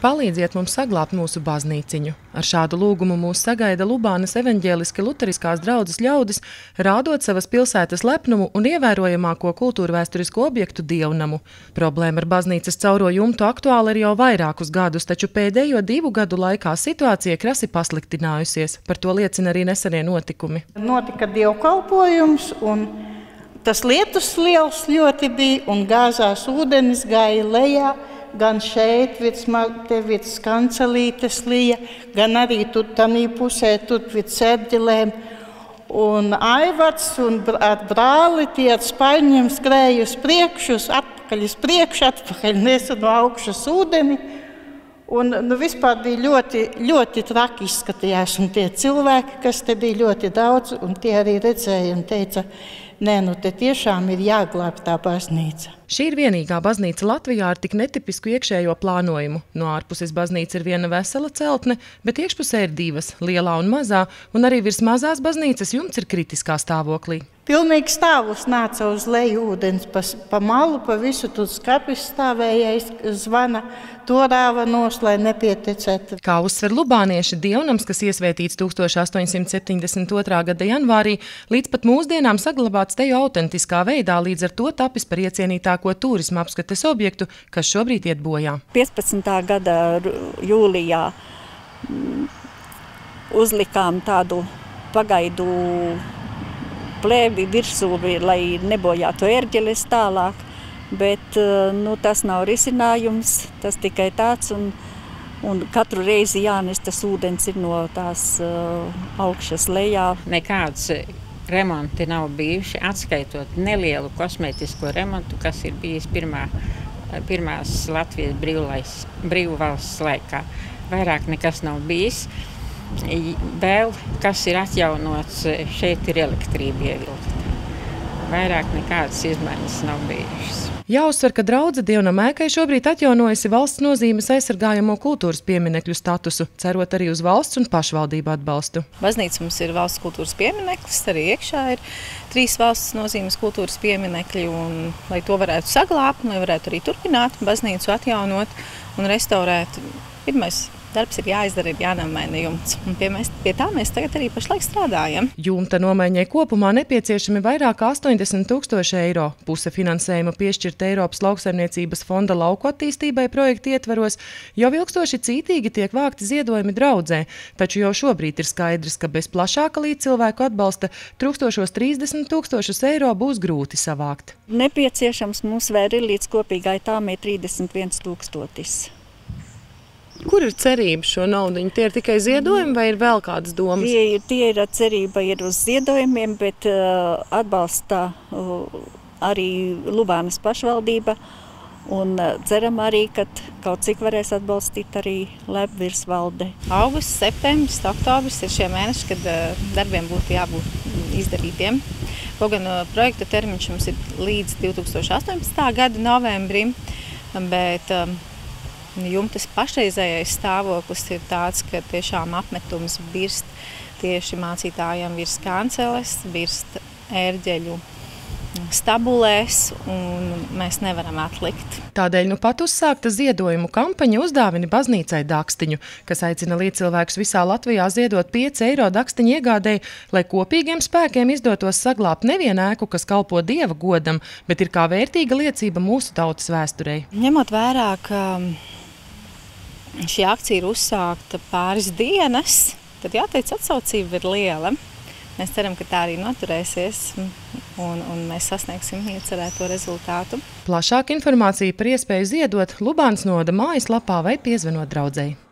Palīdziet mums saglābt mūsu baznīciņu. Ar šādu lūgumu mūs sagaida Lubānas evaņģēliski luteriskās draudzes ļaudis, rādot savas pilsētas lepnumu un ievērojamāko kultūrvēsturisko objektu Dievnamu. Problēma ar baznīcas cauro jumtu aktuāla ir jau vairākus gadus, taču pēdējo 2 gadu laikā situācija krasi pasliktinājusies. Par to liecina arī nesenie notikumi. Notika dievkalpojums un tas lietus liels ļoti bija un gāzās ūdenis gāja lejā. Gan šeit virs kancelītes lija, gan arī tur tanī pusē, tur virs ērģelēm. Un Aivards un ar brāli tie ar spaiņiem skrēja uz priekšu, atpakaļ nesa no augšas ūdeni. Un vispār bija ļoti traki izskatījās. Un tie cilvēki, kas te bija ļoti daudz, un tie arī redzēja un teica, nē, te tiešām ir jāglāb tā baznīca. Šī ir vienīgā baznīca Latvijā ar tik netipisku iekšējo plānojumu. No ārpuses baznīca ir viena vesela celtne, bet iekšpusē ir 2, lielā un mazā, un arī virs mazās baznīcas jumts ir kritiskā stāvoklī. Pilnīgi stāvus nāca uz leju ūdens, pa malu, pa visu tur skapis stāvējais zvana, to rāva nos, lai nepieticētu. Kā uzsver lubānieši, Dievnams, kas iesvētīts 1872. gada janvārī, līdz pat mūsdienām saglabāts te jau autentiskā veidā, līdz ar to tapis par iecienītāko turisma apskates objektu, kas šobrīd iet bojā. 15. gada jūlijā uzlikām tādu pagaidu plēvi virsū, lai nebojātu ērģeles tālāk, bet tas nav risinājums, tas tikai tāds, un katru reizi jānes tas ūdens ir no tās augšas lejā. Nekāds remonti nav bijuši, atskaitot nelielu kosmētisko remontu, kas ir bijis pirmās Latvijas brīvvalsts laikā. Vairāk nekas nav bijis. Vēl, kas ir atjaunots, šeit ir elektrība ievilkta. Vairāk nekādas izmaiņas nav bijušas. Jāuzsver, ka draudze Dievnama ēkai šobrīd atjaunojusi valsts nozīmes aizsargājamo kultūras pieminekļu statusu, cerot arī uz valsts un pašvaldību atbalstu. Baznīca mums ir valsts kultūras piemineklis, arī iekšā ir 3 valsts nozīmes kultūras pieminekļi, un lai to varētu saglābt, lai varētu arī turpināt baznīcu atjaunot un restaurēt, pirmais darbs ir jāizdara, ir jānomaina jumts. Un pie tā mēs tagad arī pašlaik strādājam. Jumta nomaiņai kopumā nepieciešami vairāk kā 80 000 eiro. Puse finansējuma piešķirta Eiropas lauksaimniecības fonda lauku attīstībai projekta ietvaros, jau ilgstoši cītīgi tiek vākti ziedojumi draudzē, taču jau šobrīd ir skaidrs, ka bez plašāka līdzcilvēku atbalsta trūkstošos 30 000 eiro būs grūti savākt. Nepieciešams mums vēl ir līdz kopīgai tāmē 31 000. Kur ir cerība šo naudiņu? Tie ir tikai ziedojumi vai ir vēl kādas domas? Tie ir cerība ir uz ziedojumiem, bet atbalsta arī Lubānas pašvaldība un ceram arī, ka kaut cik varēs atbalstīt arī Lepvirs valde. Augusts, septembris, oktobris ir šie mēneši, kad darbiem būtu jābūt izdarītiem. Kaut gan projekta termiņš mums ir līdz 2018. gada novembrim, bet jumtas pašreizējais stāvoklis ir tāds, ka tiešām apmetums birst tieši mācītājiem virs kanceles, birst ērģeļu stabulēs, un mēs nevaram atlikt. Tādēļ nu pat uzsākta ziedojumu kampaņa Uzdāvini baznīcai dakstiņu, kas aicina līdzcilvēkus visā Latvijā ziedot 5 eiro dakstiņu iegādēji, lai kopīgiem spēkiem izdotos saglābt nevienu ēku, kas kalpo Dieva godam, bet ir kā vērtīga liecība mūsu tautas vēsturei. Ņemot vērā, ka šī akcija ir uzsākta pāris dienas, tad jāteic, atsaucība ir liela. Mēs ceram, ka tā arī noturēsies un mēs sasniegsim iecerēto rezultātu. Plašāka informācija par iespēju ziedot Lubānas novada mājaslapā vai piezvanot draudzei.